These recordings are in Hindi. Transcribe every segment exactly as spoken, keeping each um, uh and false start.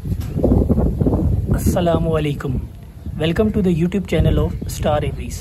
अस्सलामुअलैकुम, welcome to the YouTube channel of Star Aviaries.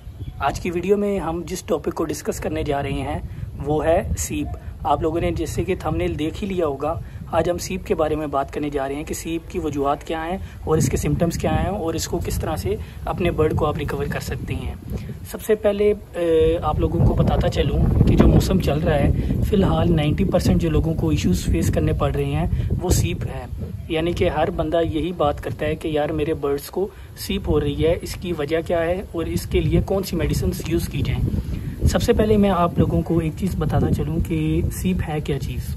आज की वीडियो में हम जिस टॉपिक को डिस्कस करने जा रहे हैं वो है सीप। आप लोगों ने जैसे कि थंबनेल देख ही लिया होगा, आज हम सीप के बारे में बात करने जा रहे हैं कि सीप की वजूहात क्या हैं और इसके सिम्टम्स क्या हैं और इसको किस तरह से अपने बर्ड को आप रिकवर कर सकते हैं। सबसे पहले आप लोगों को बताता चलूं कि जो मौसम चल रहा है फ़िलहाल नब्बे परसेंट जो लोगों को इश्यूज़ फेस करने पड़ रहे हैं वो सीप है। यानी कि हर बंदा यही बात करता है कि यार मेरे बर्ड्स को सीप हो रही है, इसकी वजह क्या है और इसके लिए कौन सी मेडिसिन यूज़ की जाएँ। सबसे पहले मैं आप लोगों को एक चीज़ बताता चलूँ कि सीप है क्या चीज़।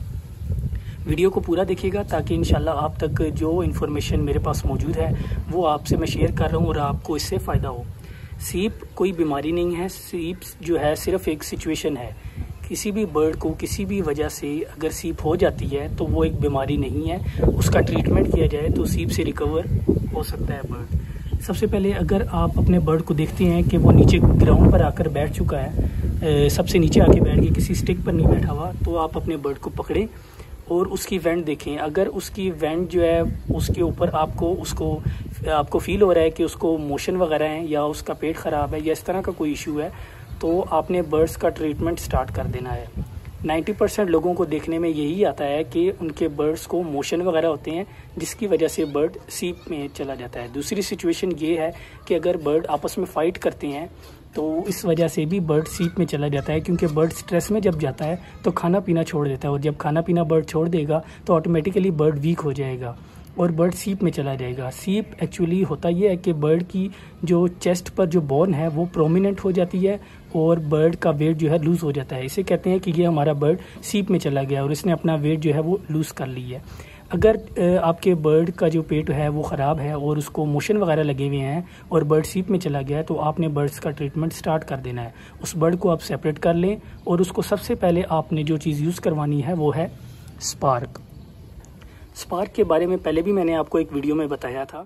वीडियो को पूरा देखिएगा ताकि इंशाल्लाह आप तक जो इन्फॉर्मेशन मेरे पास मौजूद है वो आपसे मैं शेयर कर रहा हूँ और आपको इससे फ़ायदा हो। सीप कोई बीमारी नहीं है, सीप जो है सिर्फ एक सिचुएशन है। किसी भी बर्ड को किसी भी वजह से अगर सीप हो जाती है तो वो एक बीमारी नहीं है, उसका ट्रीटमेंट किया जाए तो सीप से रिकवर हो सकता है बर्ड। सबसे पहले अगर आप अपने बर्ड को देखते हैं कि वो नीचे ग्राउंड पर आकर बैठ चुका है, सबसे नीचे आके बैठ गया, किसी स्टिक पर नहीं बैठा हुआ, तो आप अपने बर्ड को पकड़ें और उसकी वेंट देखें। अगर उसकी वेंट जो है उसके ऊपर आपको उसको आपको फील हो रहा है कि उसको मोशन वगैरह है या उसका पेट ख़राब है या इस तरह का कोई इशू है तो आपने बर्ड्स का ट्रीटमेंट स्टार्ट कर देना है। नब्बे परसेंट लोगों को देखने में यही आता है कि उनके बर्ड्स को मोशन वगैरह होते हैं जिसकी वजह से बर्ड सीप में चला जाता है। दूसरी सिचुएशन ये है कि अगर बर्ड आपस में फ़ाइट करते हैं तो इस वजह से भी बर्ड सीप में चला जाता है, क्योंकि बर्ड स्ट्रेस में जब जाता है तो खाना पीना छोड़ देता है और जब खाना पीना बर्ड छोड़ देगा तो ऑटोमेटिकली बर्ड वीक हो जाएगा और बर्ड सीप में चला जाएगा। सीप एक्चुअली होता ये है कि बर्ड की जो चेस्ट पर जो बोन है वो प्रोमिनेंट हो जाती है और बर्ड का वेट जो है लूज़ हो जाता है। इसे कहते हैं कि ये हमारा बर्ड सीप में चला गया और इसने अपना वेट जो है वो लूज़ कर ली है। अगर आपके बर्ड का जो पेट है वो ख़राब है और उसको मोशन वगैरह लगे हुए हैं और बर्ड सीप में चला गया है तो आपने बर्ड्स का ट्रीटमेंट स्टार्ट कर देना है। उस बर्ड को आप सेपरेट कर लें और उसको सबसे पहले आपने जो चीज़ यूज़ करवानी है वो है स्पार्क। स्पार्क के बारे में पहले भी मैंने आपको एक वीडियो में बताया था।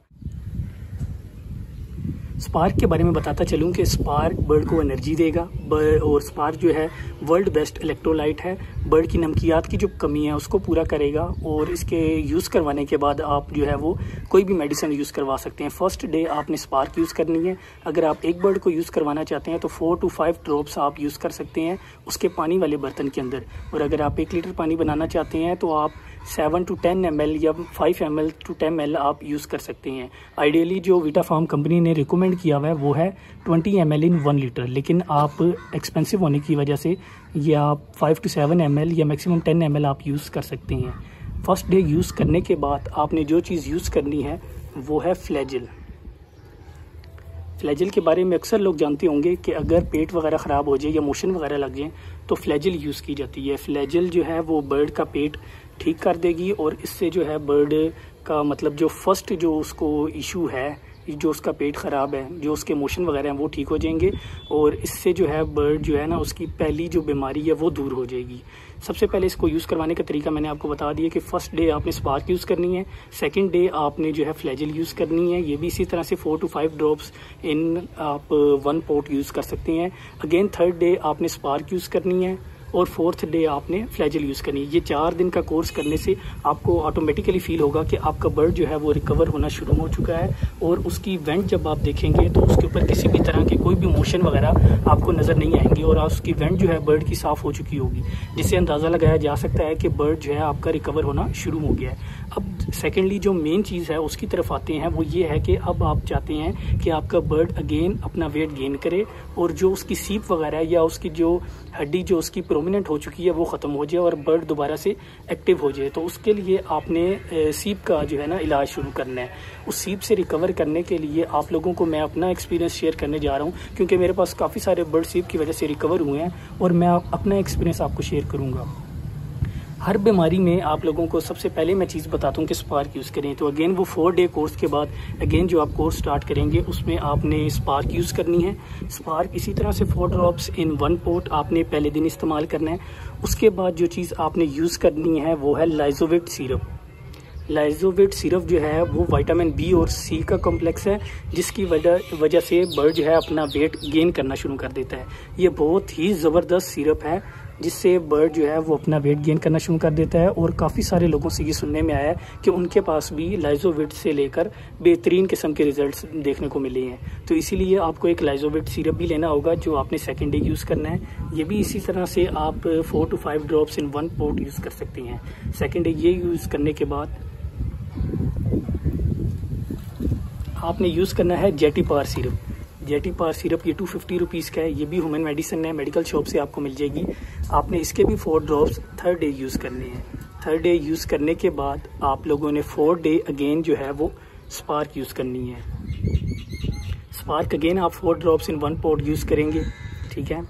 स्पार्क के बारे में बताता चलूँ कि स्पार्क बर्ड को एनर्जी देगा और स्पार्क जो है वर्ल्ड बेस्ट इलेक्ट्रोलाइट है, बर्ड की नमकियात की जो कमी है उसको पूरा करेगा और इसके यूज़ करवाने के बाद आप जो है वो कोई भी मेडिसिन यूज़ करवा सकते हैं। फर्स्ट डे आपने स्पार्क यूज़ करनी है। अगर आप एक बर्ड को यूज़ करवाना चाहते हैं तो फोर टू फाइव ड्रॉप्स आप यूज़ कर सकते हैं उसके पानी वाले बर्तन के अंदर, और अगर आप एक लीटर पानी बनाना चाहते हैं तो आप seven to ten M L या five M L to ten M L आप यूज़ कर सकते हैं। आइडियली जो वीटा फार्म कंपनी ने रिकमेंड किया हुआ है वो है twenty M L in one litre, लेकिन आप एक्सपेंसिव होने की वजह से ये आप five to seven M L या मैक्सिमम टेन एम एल आप यूज़ कर सकते हैं। फर्स्ट डे यूज़ करने के बाद आपने जो चीज़ यूज़ करनी है वो है फ्लैजिल। फ्लैजिल के बारे में अक्सर लोग जानते होंगे कि अगर पेट वगैरह ख़राब हो जाए या मोशन वगैरह लग जाए तो फ्लैजिल यूज़ की जाती है। फ्लैजिल जो है वो बर्ड का पेट ठीक कर देगी और इससे जो है बर्ड का मतलब जो फर्स्ट जो उसको इशू है, जो उसका पेट ख़राब है, जो उसके मोशन वगैरह हैं वो ठीक हो जाएंगे और इससे जो है बर्ड जो है ना उसकी पहली जो बीमारी है वो दूर हो जाएगी। सबसे पहले इसको यूज़ करवाने का तरीका मैंने आपको बता दिया कि फ़र्स्ट डे आपने स्पार्क यूज़ करनी है, सेकंड डे आपने जो है फ्लैजिल यूज़ करनी है। ये भी इसी तरह से four to five drops in आप वन पोट यूज़ कर सकते हैं। अगेन थर्ड डे आपने स्पार्क यूज़ करनी है और फोर्थ डे आपने फ्लैजिल यूज़ करनी है। ये चार दिन का कोर्स करने से आपको ऑटोमेटिकली फील होगा कि आपका बर्ड जो है वो रिकवर होना शुरू हो चुका है और उसकी वेंट जब आप देखेंगे तो उसके ऊपर किसी भी तरह के कोई भी मोशन वगैरह आपको नज़र नहीं आएंगे और उसकी वेंट जो है बर्ड की साफ़ हो चुकी होगी, जिससे अंदाज़ा लगाया जा सकता है कि बर्ड जो है आपका रिकवर होना शुरू हो गया है। अब सेकेंडली जो मेन चीज़ है उसकी तरफ आते हैं, वो ये है कि अब आप चाहते हैं कि आपका बर्ड अगेन अपना वेट गेन करे और जो उसकी सीप वगैरह या उसकी जो हड्डी जो उसकी प्रोमिनेंट हो चुकी है वो ख़त्म हो जाए और बर्ड दोबारा से एक्टिव हो जाए। तो उसके लिए आपने सीप का जो है ना इलाज शुरू करना है। उस सीप से रिकवर करने के लिए आप लोगों को मैं अपना एक्सपीरियंस शेयर करने जा रहा हूँ, क्योंकि मेरे पास काफ़ी सारे बर्ड सीप की वजह से रिकवर हुए हैं और मैं अपना एक्सपीरियंस आपको शेयर करूँगा। हर बीमारी में आप लोगों को सबसे पहले मैं चीज़ बताता हूँ कि स्पार्क यूज़ करें। तो अगेन वो फोर डे कोर्स के बाद अगेन जो आप कोर्स स्टार्ट करेंगे उसमें आपने स्पार्क यूज़ करनी है। स्पार्क इसी तरह से four drops in one pot आपने पहले दिन इस्तेमाल करना है। उसके बाद जो चीज़ आपने यूज़ करनी है वो है लाइजोविट सिरप। लाइजोविट सिरप जो है वो विटामिन बी और सी का कॉम्प्लेक्स है, जिसकी वजह वजह से बर्ड जो है अपना वेट गेन करना शुरू कर देता है। ये बहुत ही ज़बरदस्त सिरप है जिससे बर्ड जो है वो अपना वेट गेन करना शुरू कर देता है। और काफ़ी सारे लोगों से ये सुनने में आया है कि उनके पास भी लाइजोविट से लेकर बेहतरीन किस्म के रिजल्ट्स देखने को मिले हैं। तो इसीलिए आपको एक लाइजोविट सिरप भी लेना होगा जो आपने सेकेंड डे यूज़ करना है। ये भी इसी तरह से आप four to five drops in one pot use कर सकती हैं। सेकेंड डे ये यूज़ करने के बाद आपने यूज़ करना है Jetepar syrup. Jetepar syrup ये टू फिफ्टी रुपीज़ का है। ये भी ह्यूमन मेडिसिन है, मेडिकल शॉप से आपको मिल जाएगी। आपने इसके भी four drops third day use करने हैं। थर्ड डे यूज़ करने के बाद आप लोगों ने फोर्थ डे अगेन जो है वो स्पार्क यूज़ करनी है। स्पार्क अगेन आप four drops in one pot use करेंगे, ठीक है।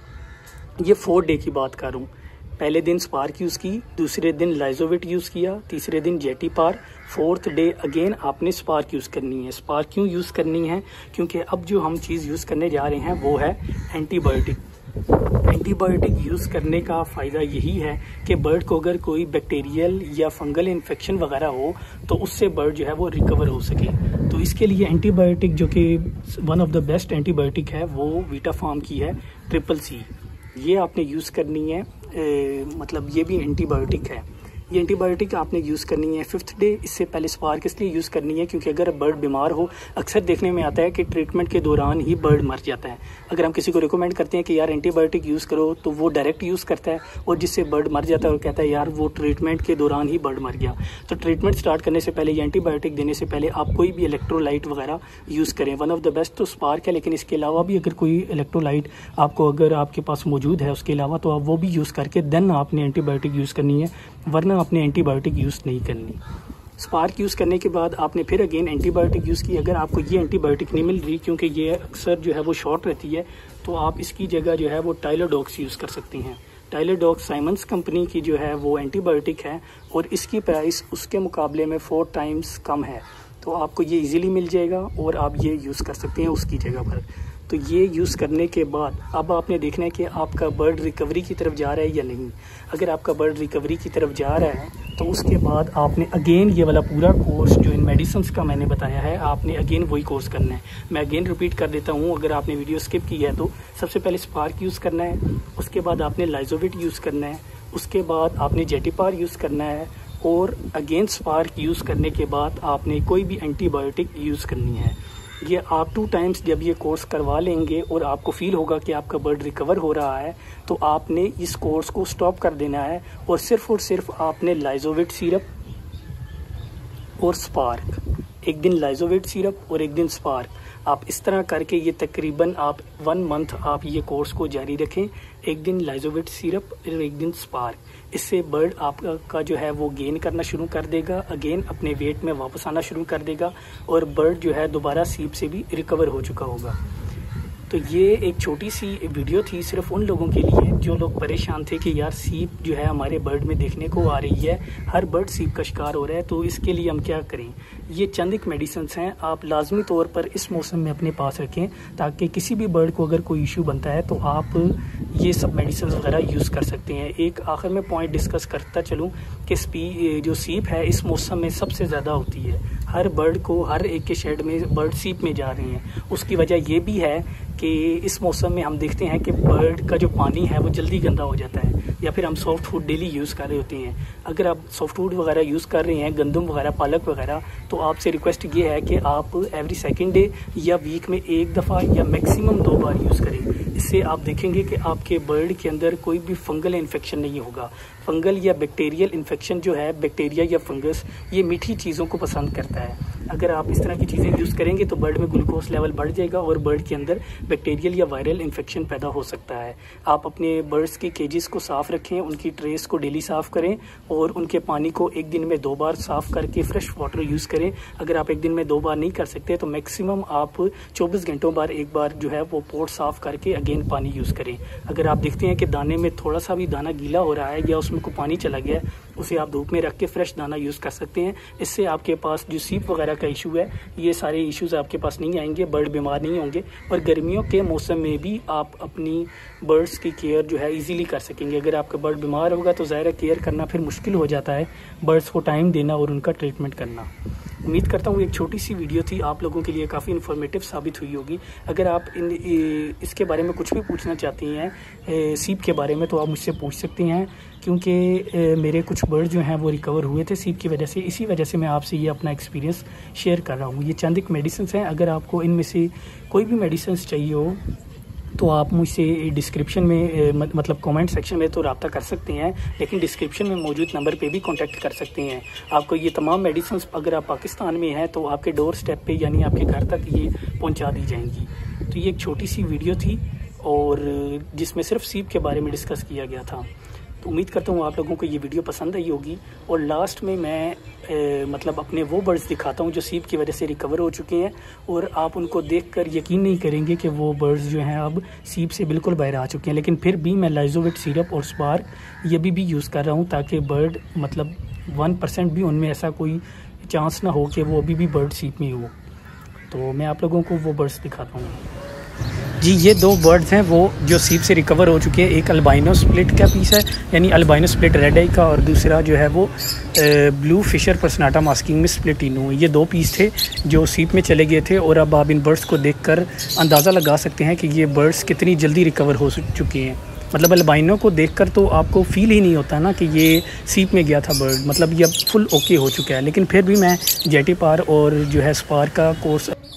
ये फोर्थ डे की बात कर रहा हूँ। पहले दिन स्पार्क यूज़ की, दूसरे दिन लाइजोविट यूज़ किया, तीसरे दिन Jetepar, fourth day again आपने स्पार्क यूज़ करनी है। स्पार्क क्यों यूज़ करनी है? क्योंकि अब जो हम चीज़ यूज़ करने जा रहे हैं वो है एंटीबायोटिक। एंटीबायोटिक यूज़ करने का फ़ायदा यही है कि बर्ड को अगर कोई बैक्टीरियल या फंगल इन्फेक्शन वगैरह हो तो उससे बर्ड जो है वो रिकवर हो सके। तो इसके लिए एंटीबायोटिक जो कि one of the best antibiotic है वो वीटाफार्म की है ट्रिपल सी। ये आपने यूज़ करनी है। ए, मतलब ये भी एंटीबायोटिक है। ये एंटीबायोटिक आपने यूज़ करनी है फिफ्थ डे। इससे पहले स्पार्क इसलिए यूज़ करनी है क्योंकि अगर बर्ड बीमार हो, अक्सर देखने में आता है कि ट्रीटमेंट के दौरान ही बर्ड मर जाता है। अगर हम किसी को रिकमेंड करते हैं कि यार एंटीबायोटिक यूज़ करो तो वो डायरेक्ट यूज़ करता है और जिससे बर्ड मर जाता है और कहता है यार वो ट्रीटमेंट के दौरान ही बर्ड मर गया। तो ट्रीटमेंट स्टार्ट करने से पहले या एंटीबायोटिक देने से पहले आप कोई भी इलेक्ट्रोलाइट वगैरह यूज़ करें। वन ऑफ द बेस्ट तो स्पार्क है, लेकिन इसके अलावा भी अगर कोई इलेक्ट्रोलाइट आपको अगर आपके पास मौजूद है उसके अलावा, तो आप वो भी यूज़ करके देन आपने एंटीबायोटिक यूज़ करनी है, वरना आपने एंटीबायोटिक यूज़ नहीं करनी। स्पार्क यूज़ करने के बाद आपने फिर अगेन एंटीबायोटिक यूज़ की। अगर आपको ये एंटीबायोटिक नहीं मिल रही, क्योंकि ये अक्सर जो है वो शॉर्ट रहती है, तो आप इसकी जगह जो है वो टाइलोडॉक्स यूज़ कर सकती हैं। टाइलोडॉक्स साइमंस कंपनी की जो है वो एंटीबायोटिक है और इसकी प्राइस उसके मुकाबले में फोर टाइम्स कम है। तो आपको ये इजीली मिल जाएगा और आप ये यूज़ कर सकते हैं उसकी जगह पर। तो ये यूज़ करने के बाद अब आपने देखना है कि आपका बर्ड रिकवरी की तरफ जा रहा है या नहीं। अगर आपका बर्ड रिकवरी की तरफ जा रहा है तो उसके बाद आपने अगेन ये वाला पूरा कोर्स जो इन मेडिसिन का मैंने बताया है, आपने अगेन वही कोर्स करना है। मैं अगेन रिपीट कर देता हूँ, अगर आपने वीडियो स्किप की है तो सबसे पहले स्पार्क यूज़ करना है, उसके बाद आपने लाइजोविट यूज़ करना है, उसके बाद आपने जेटीपार यूज़ करना है और अगेन स्पार्क यूज़ करने के बाद आपने कोई भी एंटीबायोटिक यूज़ करनी है। ये आप टू टाइम्स जब ये कोर्स करवा लेंगे और आपको फील होगा कि आपका बर्ड रिकवर हो रहा है, तो आपने इस कोर्स को स्टॉप कर देना है और सिर्फ और सिर्फ आपने लाइजोविट सिरप और स्पार्क, एक दिन लाइजोविट सिरप और एक दिन स्पार्क, आप इस तरह करके ये तकरीबन आप वन मंथ आप ये कोर्स को जारी रखें। एक दिन लाइजोविट सिरप और एक दिन स्पार्क। इससे बर्ड आपका का जो है वो गेन करना शुरू कर देगा, अगेन अपने वेट में वापस आना शुरू कर देगा और बर्ड जो है दोबारा सीप से भी रिकवर हो चुका होगा। तो ये एक छोटी सी वीडियो थी सिर्फ उन लोगों के लिए जो लोग परेशान थे कि यार सीप जो है हमारे बर्ड में देखने को आ रही है, हर बर्ड सीप का शिकार हो रहा है, तो इसके लिए हम क्या करें। ये चंद एक मेडिसिन हैं, आप लाजमी तौर पर इस मौसम में अपने पास रखें ताकि किसी भी बर्ड को अगर कोई इशू बनता है तो आप ये सब मेडिसिन वगैरह यूज़ कर सकते हैं। एक आखिर में पॉइंट डिस्कस करता चलूँ कि स्पी जो सीप है इस मौसम में सबसे ज़्यादा होती है। हर बर्ड को हर एक के शेड में बर्ड सीप में जा रहे हैं। उसकी वजह ये भी है कि इस मौसम में हम देखते हैं कि बर्ड का जो पानी है वो जल्दी गंदा हो जाता है, या फिर हम सॉफ्ट फूड डेली यूज़ कर रहे होते हैं। अगर आप सॉफ्ट फूड वगैरह यूज़ कर रहे हैं, गंदम वगैरह, पालक वगैरह, तो आपसे रिक्वेस्ट ये है कि आप एवरी सेकेंड डे या वीक में एक दफ़ा या मैक्सिमम दो बार यूज़ करें। इससे आप देखेंगे कि आपके बर्ड के अंदर कोई भी फंगल इन्फेक्शन नहीं होगा। फंगल या बैक्टीरियल इन्फेक्शन जो है, बैक्टीरिया या फंगस, ये मीठी चीज़ों को पसंद करता है। अगर आप इस तरह की चीज़ें यूज़ करेंगे तो बर्ड में ग्लूकोज लेवल बढ़ जाएगा और बर्ड के अंदर बैक्टीरियल या वायरल इन्फेक्शन पैदा हो सकता है। आप अपने बर्ड्स के केजेस को साफ़ रखें, उनकी ट्रेस को डेली साफ़ करें और उनके पानी को एक दिन में दो बार साफ़ करके फ्रेश वाटर यूज़ करें। अगर आप एक दिन में दो बार नहीं कर सकते तो मैक्सिमम आप चौबीस घंटों बाद एक बार जो है वो पोट साफ़ करके अगेन पानी यूज़ करें। अगर आप देखते हैं कि दाने में थोड़ा सा भी दाना गीला हो रहा है या उसमें को पानी चला गया है, उसे आप धूप में रख के फ्रेश दाना यूज़ कर सकते हैं। इससे आपके पास जो सीप वगैरह का इशू है, ये सारे इश्यूज आपके पास नहीं आएंगे, बर्ड बीमार नहीं होंगे और गर्मियों के मौसम में भी आप अपनी बर्ड्स की केयर जो है इजीली कर सकेंगे। अगर आपका बर्ड बीमार होगा तो ज़ाहिर केयर करना फिर मुश्किल हो जाता है, बर्ड्स को टाइम देना और उनका ट्रीटमेंट करना। उम्मीद करता हूँ एक छोटी सी वीडियो थी, आप लोगों के लिए काफ़ी इन्फॉर्मेटिव साबित हुई होगी। अगर आप इन इसके बारे में कुछ भी पूछना चाहती हैं सीप के बारे में तो आप मुझसे पूछ सकती हैं, क्योंकि मेरे कुछ बर्ड जो हैं वो रिकवर हुए थे सीप की वजह से। इसी वजह से मैं आपसे ये अपना एक्सपीरियंस शेयर कर रहा हूँ। ये चंद एक मेडिसिन हैं, अगर आपको इनमें से कोई भी मेडिसिन चाहिए हो तो आप मुझसे डिस्क्रिप्शन में मतलब कमेंट सेक्शन में तो रब्ता कर सकते हैं, लेकिन डिस्क्रिप्शन में मौजूद नंबर पे भी कांटेक्ट कर सकते हैं। आपको ये तमाम मेडिसिन अगर आप पाकिस्तान में हैं तो आपके डोर स्टेप पे यानी आपके घर तक ये पहुंचा दी जाएंगी। तो ये एक छोटी सी वीडियो थी और जिसमें सिर्फ सीप के बारे में डिस्कस किया गया था। तो उम्मीद करता हूँ आप लोगों को ये वीडियो पसंद आई होगी। और लास्ट में मैं ए, मतलब अपने वो बर्ड्स दिखाता हूँ जो सीप की वजह से रिकवर हो चुके हैं, और आप उनको देखकर यकीन नहीं करेंगे कि वो बर्ड्स जो हैं अब सीप से बिल्कुल बाहर आ चुके हैं। लेकिन फिर भी मैं लाइजोविट सिरप और स्पार ये भी, भी यूज़ कर रहा हूँ ताकि बर्ड मतलब वन परसेंट भी उनमें ऐसा कोई चांस ना हो कि वो अभी भी बर्ड सीप में हो। तो मैं आप लोगों को वो बर्ड्स दिखाता हूँ जी। ये दो बर्ड्स हैं वो जो सीप से रिकवर हो चुके हैं। एक अल्बाइनो स्प्लिट का पीस है यानी अल्बाइनो स्प्लिट रेड आई का, और दूसरा जो है वो ब्लू फिशर पर्सनाटा मास्किंग में स्प्लिटिनो। ये दो पीस थे जो सीप में चले गए थे, और अब आप इन बर्ड्स को देखकर अंदाज़ा लगा सकते हैं कि ये बर्ड्स कितनी जल्दी रिकवर हो चुके हैं। मतलब अल्बाइनो को देखकर तो आपको फील ही नहीं होता ना कि ये सीप में गया था बर्ड, मतलब ये अब फुल ओके हो चुका है। लेकिन फिर भी मैं जेटी पार और जो है स्पार का कोर्स